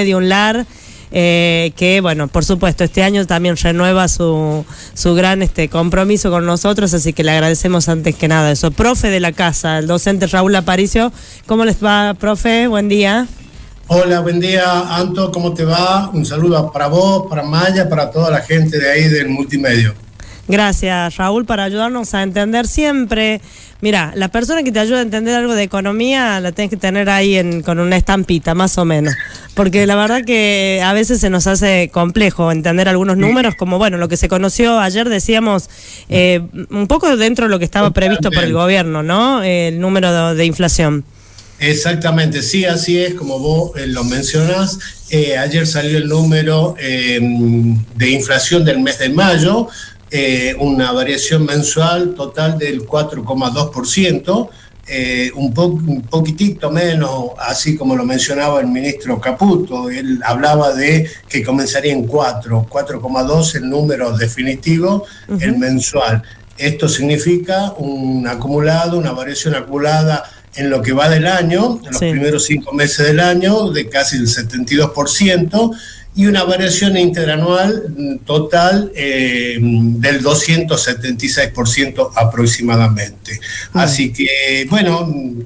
de UNLAR, que bueno, por supuesto, este año también renueva su gran compromiso con nosotros, así que le agradecemos antes que nada eso. Profe de la casa, el docente Raúl Aparicio, ¿cómo les va, profe? Buen día. Hola, buen día, Anto, ¿cómo te va? Un saludo para vos, para Maya, para toda la gente de ahí del multimedio. Gracias, Raúl, por ayudarnos a entender siempre. Mira, la persona que te ayuda a entender algo de economía la tenés que tener ahí con una estampita, más o menos. Porque la verdad que a veces se nos hace complejo entender algunos números, como bueno, lo que se conoció ayer, decíamos, un poco dentro de lo que estaba previsto por el gobierno, ¿no? El número de inflación. Exactamente, sí, así es, como vos lo mencionás. Ayer salió el número de inflación del mes de mayo, una variación mensual total del 4,2%, un poquitito menos, así como lo mencionaba el ministro Caputo. Él hablaba de que comenzaría en 4,2 el número definitivo, el mensual. Esto significa una variación acumulada en lo que va del año, en los primeros 5 meses del año, de casi el 72%, y una variación interanual total del 276% aproximadamente. Así que, bueno,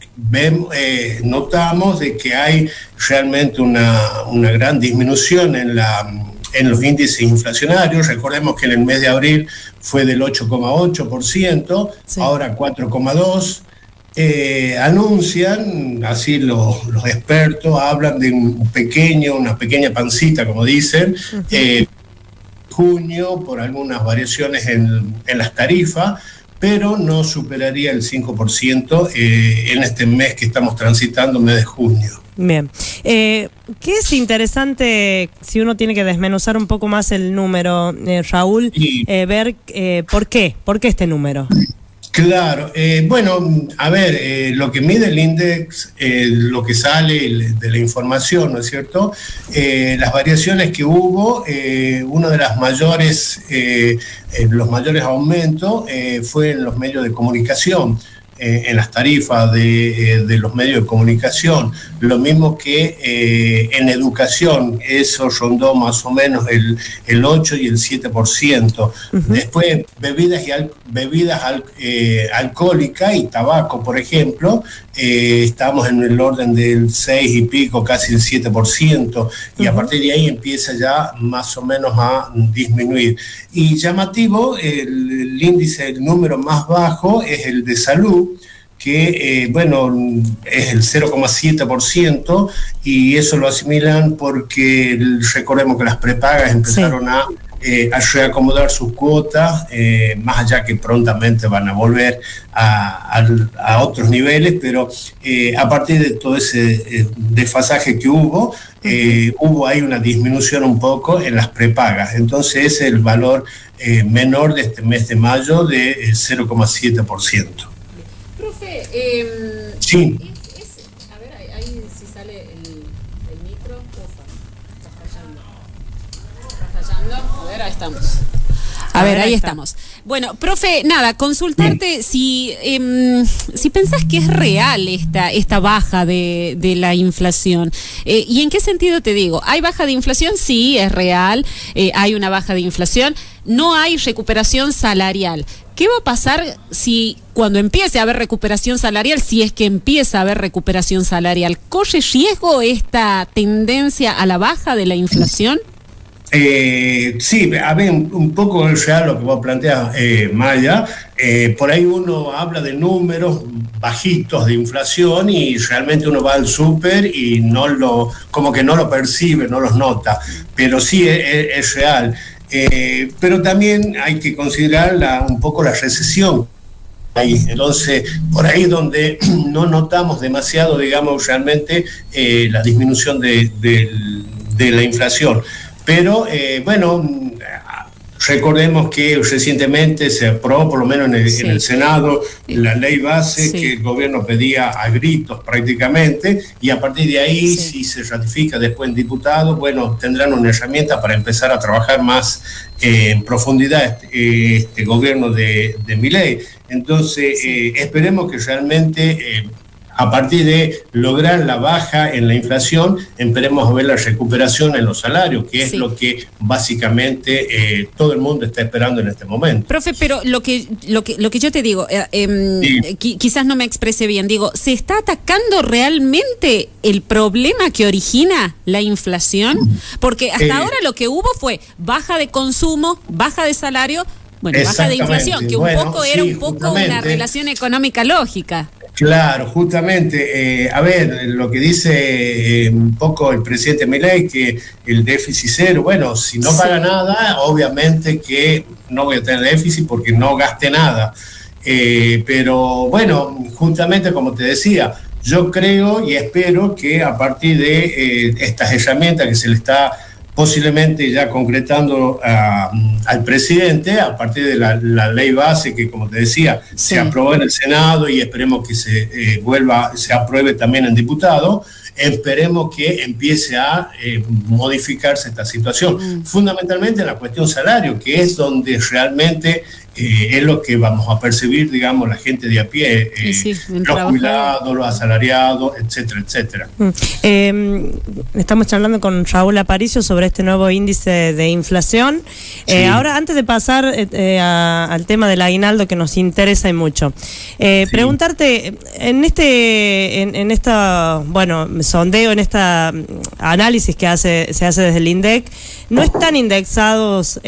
notamos de que hay realmente una gran disminución en los índices inflacionarios. Recordemos que en el mes de abril fue del 8,8%, ahora 4,2%. Anuncian, así los expertos hablan de una pequeña pancita, como dicen, junio, por algunas variaciones en las tarifas, pero no superaría el 5% en este mes que estamos transitando, mes de junio. Bien. ¿Qué es interesante, si uno tiene que desmenuzar un poco más el número, Raúl, ver por qué este número? Claro, bueno, a ver, lo que mide el INDEX, lo que sale de la información, ¿no es cierto? Las variaciones que hubo, uno de los mayores aumentos fue en los medios de comunicación, en las tarifas de los medios de comunicación, lo mismo que en educación, eso rondó más o menos el 8 y el 7%. Después, bebidas alcohólicas y tabaco, por ejemplo, estamos en el orden del 6 y pico, casi el 7%, y a partir de ahí empieza ya más o menos a disminuir. Y llamativo, el índice, el número más bajo es el de salud, que bueno, es el 0,7%, y eso lo asimilan porque recordemos que las prepagas empezaron a reacomodar sus cuotas, más allá que prontamente van a volver a otros niveles, pero a partir de todo ese desfasaje que hubo ahí una disminución un poco en las prepagas. Entonces es el valor menor de este mes de mayo de 0,7%. Profe, sí. A ver, ahí si sale el micro, está fallando. A ver, ahí estamos. A ver, ahí estamos. Bueno, profe, nada, consultarte si pensás que es real esta baja de la inflación. ¿Y en qué sentido te digo? ¿Hay baja de inflación? Sí, es real. Hay una baja de inflación. No hay recuperación salarial. ¿Qué va a pasar si cuando empiece a haber recuperación salarial, si es que empieza a haber recuperación salarial, corre riesgo esta tendencia a la baja de la inflación? Sí, a ver, un poco es real lo que vos planteas, Maya. Por ahí uno habla de números bajitos de inflación y realmente uno va al súper y como que no lo percibe, no los nota, pero sí es real. Pero también hay que considerar un poco la recesión. Entonces, por ahí donde no notamos demasiado, digamos, realmente la disminución de la inflación. Pero, bueno, recordemos que recientemente se aprobó, por lo menos en el Senado, la ley base que el gobierno pedía a gritos prácticamente, y a partir de ahí, si se ratifica después en diputados, bueno, tendrán una herramienta para empezar a trabajar más en profundidad este gobierno de Milei. Entonces, esperemos que realmente a partir de lograr la baja en la inflación, esperemos ver la recuperación en los salarios, que es lo que básicamente todo el mundo está esperando en este momento. Profe, pero lo que yo te digo, quizás no me expresé bien, digo, ¿se está atacando realmente el problema que origina la inflación? Porque hasta ahora lo que hubo fue baja de consumo, baja de salario, bueno, baja de inflación, que un poco era una relación económica lógica. Claro, justamente, a ver, lo que dice un poco el presidente Milei, que el déficit cero, bueno, si no paga nada, obviamente que no voy a tener déficit porque no gaste nada. Pero bueno, justamente como te decía, yo creo y espero que a partir de estas herramientas que se le está posiblemente ya concretando al presidente, a partir de la ley base que, como te decía, se aprobó en el Senado y esperemos que se apruebe también en diputado, esperemos que empiece a modificarse esta situación, fundamentalmente en la cuestión salario, que es donde realmente es lo que vamos a percibir, digamos, la gente de a pie, los jubilados, los asalariados, etcétera, etcétera. Estamos charlando con Raúl Aparicio sobre este nuevo índice de inflación. Ahora, antes de pasar al tema del aguinaldo, que nos interesa y mucho, preguntarte, en esta, bueno, sondeo, en esta análisis que se hace desde el INDEC, ¿no están indexados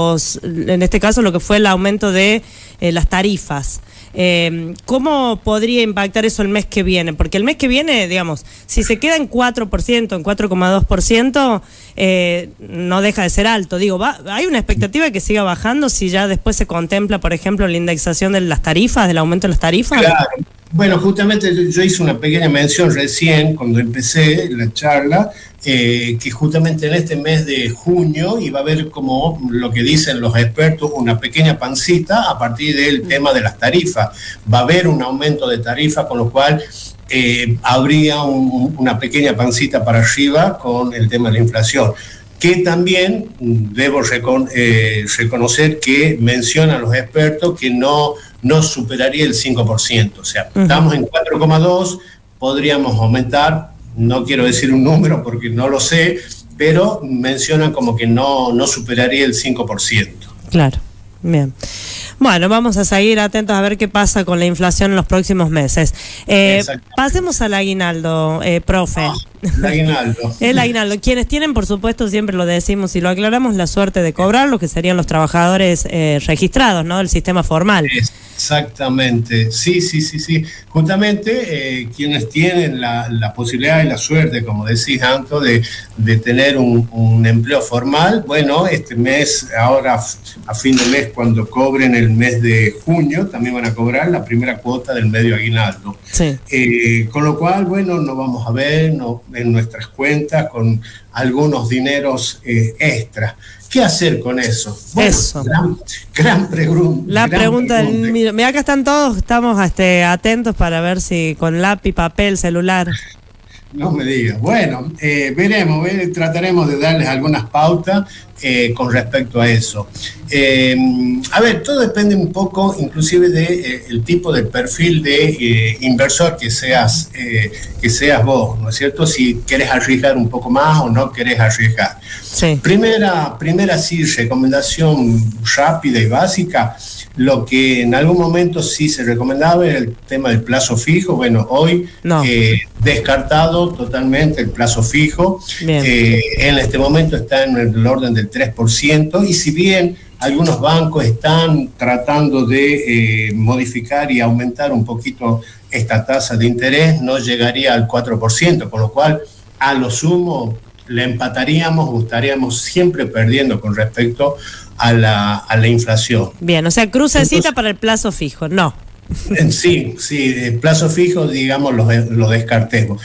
en este caso, lo que fue el aumento de las tarifas? ¿Cómo podría impactar eso el mes que viene? Porque el mes que viene, digamos, si se queda en 4%, en 4,2%, no deja de ser alto. Digo, ¿hay una expectativa de que siga bajando si ya después se contempla, por ejemplo, la indexación de las tarifas, del aumento de las tarifas? Claro. Bueno, justamente yo hice una pequeña mención recién cuando empecé la charla, que justamente en este mes de junio iba a haber, como lo que dicen los expertos, una pequeña pancita a partir del tema de las tarifas. Va a haber un aumento de tarifa, con lo cual habría una pequeña pancita para arriba con el tema de la inflación, que también debo reconocer que mencionan los expertos que no superaría el 5%, o sea, estamos en 4,2, podríamos aumentar, no quiero decir un número porque no lo sé, pero mencionan como que no superaría el 5%. Claro, bien. Bueno, vamos a seguir atentos a ver qué pasa con la inflación en los próximos meses. Pasemos al aguinaldo, profe. El aguinaldo. El aguinaldo. Quienes tienen, por supuesto, siempre lo decimos y lo aclaramos, la suerte de cobrar, lo que serían los trabajadores registrados, ¿no? Del sistema formal. Exactamente, sí. Justamente quienes tienen la posibilidad y la suerte, como decís, Anto, de tener un empleo formal, bueno, este mes, ahora a fin de mes, cuando cobren el mes de junio, también van a cobrar la primera cuota del medio aguinaldo. Sí. Con lo cual, bueno, nos vamos a ver en nuestras cuentas con algunos dineros extras. ¿Qué hacer con eso? Bueno, eso. Gran pregunta. La pregunta del... Mira, acá están todos, estamos atentos para ver si con lápiz, papel, celular. No me digas. Bueno, veremos, trataremos de darles algunas pautas con respecto a eso. A ver, todo depende un poco inclusive del tipo de perfil de inversor que seas vos, ¿no es cierto? Si querés arriesgar un poco más o no querés arriesgar. Sí. Primera sí, recomendación rápida y básica. Lo que en algún momento sí se recomendaba era el tema del plazo fijo. Bueno, hoy descartado totalmente el plazo fijo. En este momento está en el orden del 3%, y si bien algunos bancos están tratando de modificar y aumentar un poquito esta tasa de interés, no llegaría al 4%, con lo cual a lo sumo le empataríamos o estaríamos siempre perdiendo con respecto a la inflación. Bien, o sea, crucecita para el plazo fijo, no. Sí, el plazo fijo, digamos, lo descartemos.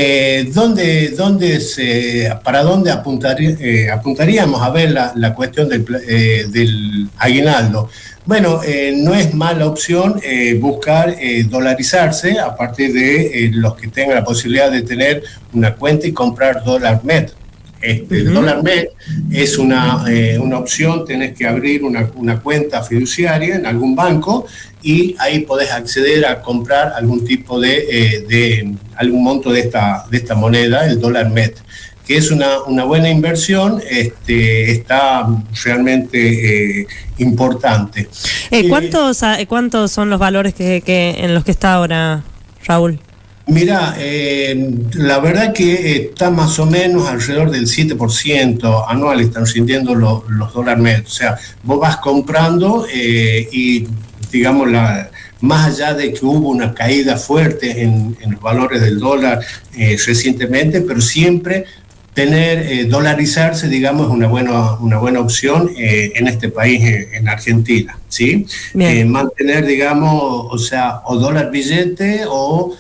¿Para dónde apuntaríamos a ver la cuestión del aguinaldo? Bueno, no es mala opción buscar dolarizarse a partir de los que tengan la posibilidad de tener una cuenta y comprar dólar net. El dólar MED es una opción, tenés que abrir una cuenta fiduciaria en algún banco y ahí podés acceder a comprar algún tipo de algún monto de esta moneda, el dólar MED, que es una buena inversión, está realmente importante. ¿Cuántos son los valores en los que está ahora, Raúl? Mira, la verdad que está más o menos alrededor del 7% anual, están rindiendo los dólar MED. O sea, vos vas comprando y, digamos, más allá de que hubo una caída fuerte en los valores del dólar recientemente, pero siempre dolarizarse, digamos, es una buena opción en este país, en Argentina, ¿sí? Mantener, digamos, o sea, o dólar billete o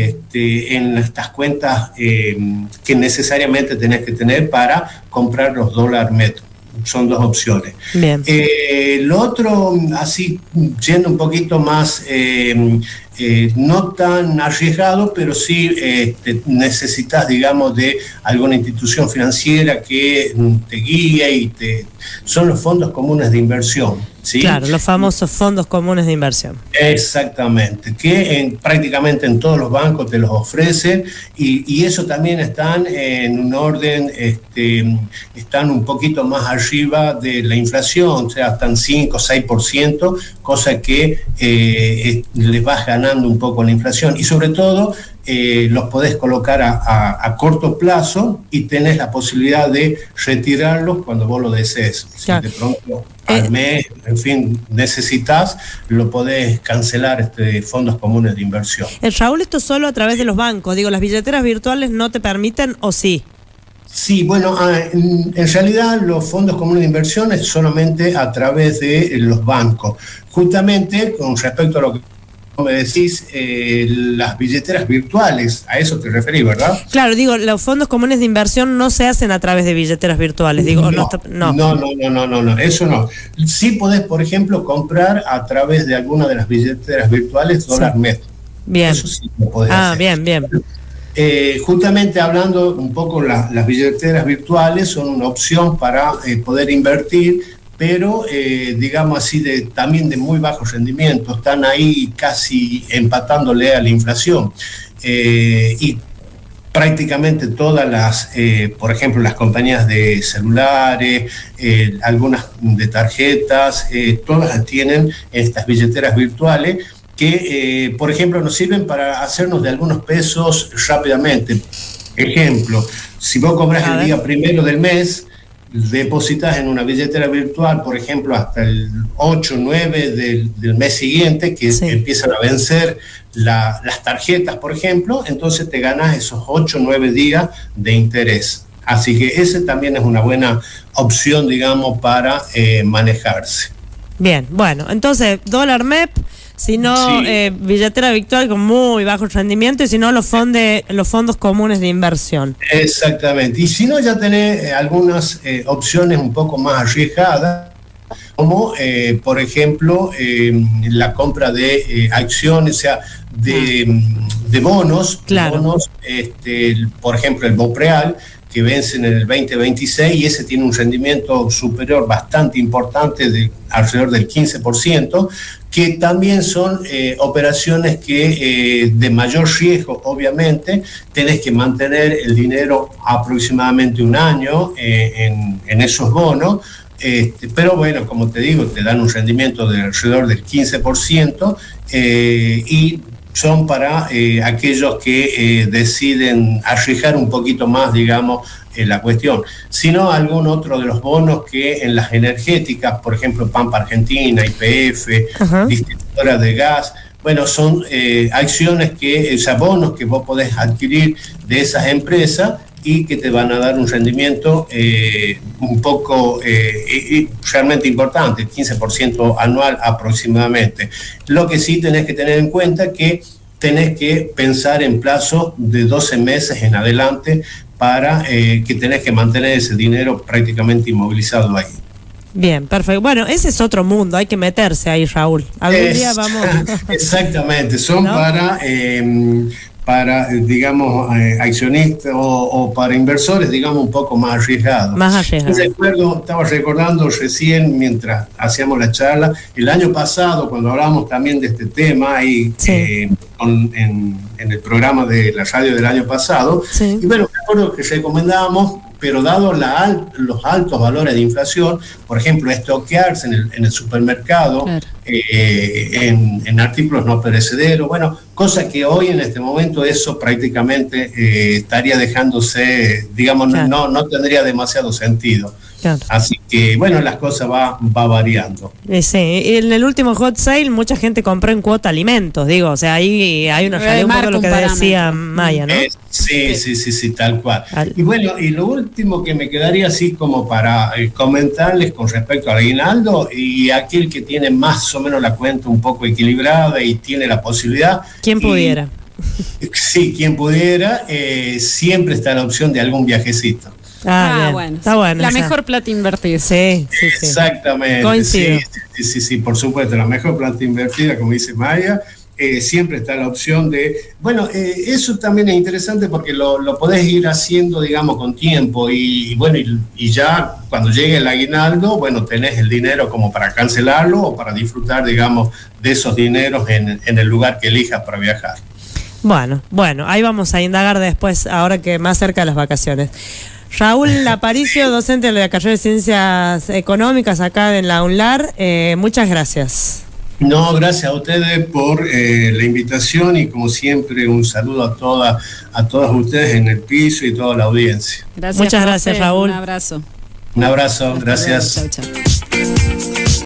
en estas cuentas que necesariamente tenés que tener para comprar los dólar MED. Son dos opciones. Bien. Lo otro, así yendo un poquito más, no tan arriesgado, pero sí necesitas, digamos, de alguna institución financiera que te guíe son los fondos comunes de inversión, ¿sí? Claro, los famosos fondos comunes de inversión. Exactamente, que prácticamente en todos los bancos te los ofrecen y eso también están en un orden, están un poquito más arriba de la inflación, o sea, están 5 o 6%, cosa que les vas ganando un poco la inflación y sobre todo los podés colocar a corto plazo y tenés la posibilidad de retirarlos cuando vos lo desees. Claro. Si de pronto al mes, en fin, necesitas, lo podés cancelar fondos comunes de inversión. Raúl, esto solo a través de los bancos, digo, ¿las billeteras virtuales no te permiten o sí? Sí, bueno, en realidad los fondos comunes de inversión es solamente a través de los bancos. Justamente con respecto a lo que me decís, las billeteras virtuales, a eso te referís, ¿verdad? Claro, digo, los fondos comunes de inversión no se hacen a través de billeteras virtuales, digo, no, eso no. Sí podés, por ejemplo, comprar a través de alguna de las billeteras virtuales dólar MED. Bien. Eso sí lo podés hacer. Bien. Justamente hablando un poco, las billeteras virtuales son una opción para poder invertir, pero digamos así también de muy bajo rendimiento, están ahí casi empatándole a la inflación y prácticamente todas las, por ejemplo, las compañías de celulares, algunas de tarjetas, todas tienen estas billeteras virtuales que, por ejemplo, nos sirven para hacernos de algunos pesos rápidamente. Ejemplo, si vos cobras el día 1 del mes, depositas en una billetera virtual, por ejemplo, hasta el 8 o 9 del mes siguiente, que empiezan a vencer las tarjetas, por ejemplo, entonces te ganas esos 8 o 9 días de interés. Así que ese también es una buena opción, digamos, para manejarse. Bien, bueno, entonces, dólar MEP, si no, billetera virtual con muy bajo rendimiento, y si no, los fondos comunes de inversión. Exactamente. Y si no, ya tenés algunas opciones un poco más arriesgadas, como, por ejemplo, la compra de acciones, o sea, de bonos. Claro. Bonos, por ejemplo, el BOPREAL, que vencen en el 2026 y ese tiene un rendimiento superior bastante importante de alrededor del 15%, que también son operaciones que de mayor riesgo, obviamente, tenés que mantener el dinero aproximadamente un año en esos bonos, pero bueno, como te digo, te dan un rendimiento de alrededor del 15% y son para aquellos que deciden arriesgar un poquito más, digamos, la cuestión. Si no, algún otro de los bonos que en las energéticas, por ejemplo, Pampa Argentina, YPF, distribuidoras de gas, bueno, son acciones bonos que vos podés adquirir de esas empresas y que te van a dar un rendimiento un poco realmente importante, 15% anual aproximadamente. Lo que sí tenés que tener en cuenta es que tenés que pensar en plazo de 12 meses en adelante para que tenés que mantener ese dinero prácticamente inmovilizado ahí. Bien, perfecto. Bueno, ese es otro mundo, hay que meterse ahí, Raúl. Algún día vamos. Exactamente, son, ¿no?, para, digamos, accionistas o para inversores, digamos, un poco más arriesgados. Más arriesgados. Estaba recordando recién, mientras hacíamos la charla, el año pasado, cuando hablábamos también de este tema, y en el programa de la radio del año pasado, y bueno, me acuerdo que recomendábamos, pero dado los altos valores de inflación, por ejemplo, estoquearse en el supermercado, claro, en artículos no perecederos, bueno, cosa que hoy en este momento eso prácticamente estaría dejándose, digamos, claro, no tendría demasiado sentido. Claro. Así que, bueno, las cosas va variando. Sí, en el último hot sale mucha gente compró en cuota alimentos, digo, o sea, ahí hay una realidad, un poco lo que decía Maya, ¿no? Sí, tal cual. Y bueno, y lo último que me quedaría así como para comentarles con respecto al aguinaldo, y aquel que tiene más o menos la cuenta un poco equilibrada y tiene la posibilidad... ¿Quién pudiera? Sí, quien pudiera, siempre está la opción de algún viajecito. Bueno, está bueno. La mejor plata invertida. Sí. Exactamente. Coincido. Sí, por supuesto, la mejor plata invertida, como dice Maya, siempre está la opción de... Bueno, eso también es interesante porque lo podés ir haciendo, digamos, con tiempo y bueno, y ya cuando llegue el aguinaldo, bueno, tenés el dinero como para cancelarlo o para disfrutar, digamos, de esos dineros en el lugar que elijas para viajar. Bueno, ahí vamos a indagar después, ahora que más cerca de las vacaciones. Raúl Aparicio, docente de la carrera de Ciencias Económicas acá en la UNLAR, muchas gracias. No, gracias a ustedes por la invitación y como siempre un saludo a todas ustedes en el piso y toda la audiencia. Muchas gracias, Raúl. Un abrazo. Un abrazo, gracias. Chau.